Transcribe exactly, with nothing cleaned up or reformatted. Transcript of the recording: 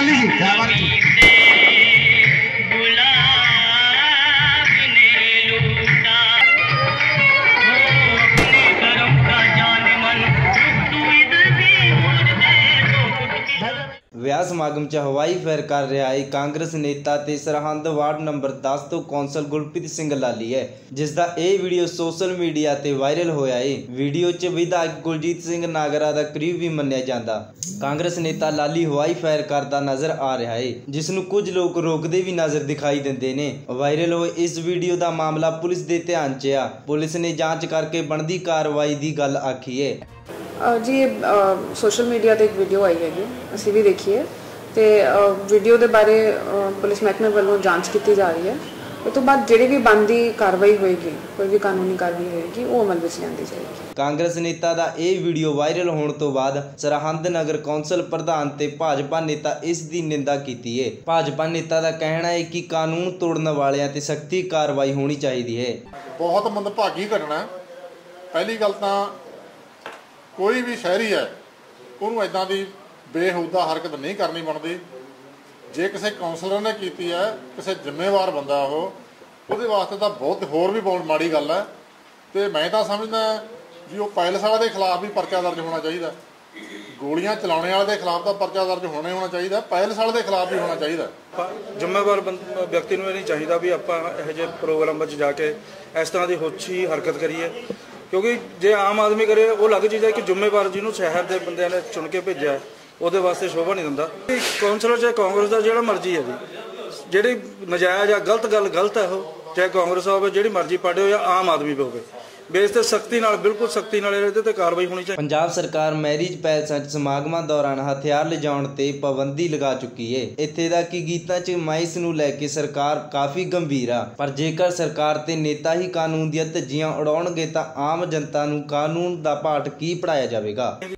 लाली जी क्या बात है। ਵਿਆਹ ਸਮਾਗਮ 'ਚ ਹਵਾਈ ਫੇਰ ਕਰ ਰਿਹਾ ਹੈ ਕਾਂਗਰਸ ਨੇਤਾ ਤੇ ਸਰਹੰਦ ਵਾਰਡ ਨੰਬਰ ਦਸ ਤੋਂ ਕੌਂਸਲ ਗੁਰਪ੍ਰੀਤ ਸਿੰਘ ਲਾਲੀ ਹੈ, ਜਿਸ ਦਾ ਇਹ ਵੀਡੀਓ ਸੋਸ਼ਲ ਮੀਡੀਆ ਤੇ ਵਾਇਰਲ ਹੋਇਆ ਹੈ। ਵੀਡੀਓ 'ਚ ਵਿਧਾਇਕ ਕੁਲਜੀਤ ਸਿੰਘ ਨਾਗਰਾ ਦਾ ਕਰੀਬ ਵੀ ਮੰਨਿਆ ਜਾਂਦਾ ਕਾਂਗਰਸ ਨੇਤਾ ਲਾਲੀ ਹਵਾਈ ਫੇਰ ਕਰਦਾ ਨਜ਼ਰ ਆ ਰਿਹਾ ਹੈ, ਜਿਸ ਨੂੰ ਕੁਝ ਲੋਕ ਰੋਕਦੇ ਵੀ ਨਜ਼ਰ ਦਿਖਾਈ ਦਿੰਦੇ ਨੇ। ਵਾਇਰਲ ਹੋਏ ਇਸ ਵੀਡੀਓ ਦਾ ਮਾਮਲਾ ਪੁਲਿਸ ਦੇ ਧਿਆਨ 'ਚ ਆ। ਪੁਲਿਸ ਨੇ ਜਾਂਚ ਕਰਕੇ ਬਣਦੀ ਕਾਰਵਾਈ ਦੀ ਗੱਲ ਆਖੀ ਹੈ। जी सोशल मीडिया ते एक वीडियो आई हैगी, असी भी देखी है तो वीडियो के बारे पुलिस महकमे वालों जांच की जा रही है। उस तो बाद जिहड़ी भी बनदी कार्रवाई होएगी, कोई भी कानूनी कार्रवाई होएगी वो अमल विच लिआंदी जाएगी। कांग्रेस नेता दा यह वीडियो वायरल होने तो बाद सरहंद नगर कौंसल प्रधान ते भाजपा नेता इस दी निंदा की है। भाजपा नेता का कहना है कि कानून तोड़ने वालियां ते सख्ती कार्रवाई होनी चाहिए है। बहुत मंदभागी घटना। पहली गल तां कोई भी शहरी है उन्होंने इदां दी बेहुदा हरकत नहीं करनी बनती। जे किसी कौंसलर ने की है, किसी जिम्मेवार बंदा वो उसदे वास्ते तो बहुत होर भी बहुत माड़ी गल है। तो मैं तो समझदा जी वो पैलेस वाले के खिलाफ भी परचा दर्ज होना चाहिए, गोलियां चलाने वाले के खिलाफ तो परचा दर्ज होने होना चाहिए, पैलेस वाले के खिलाफ भी होना चाहिए। जिम्मेवार व्यक्ति को नहीं चाहिए भी आप यह जे प्रोग्राम में जाके इस तरह की होछी हरकत करिए, क्योंकि जे आम आदमी करे वो अलग चीज़ है कि जिम्मेवार जिन्होंने शहर के बंद ने चुन के भेजा वो वास्ते शोभा नहीं दिता। कौंसलर चाहे कांग्रेस का जो मर्जी है जी, जी नजायज़ या गलत गल गलत है, वो चाहे कांग्रेस हो जी मर्जी पार्टी हो या आम आदमी भी हो, बेस ते सख्ती नाल बिल्कुल सख्ती नाल इहदे ते कार्रवाई होनी चाहिए। पंजाब सरकार मैरिज पैलेसां च समागमां दौरान हथियार लिजाउण ते पाबंदी लगा चुकी है। इत्थे दा कि गीतां च माइस नूं लैके सरकार काफ़ी गंभीर आ, पर जेकर सरकार ते नेता ही कानून ਦੀਆਂ ਧੱਜੀਆਂ ਉਡਾਉਣਗੇ ਤਾਂ आम जनता नूं कानून दा पाठ की पढ़ाया जावेगा।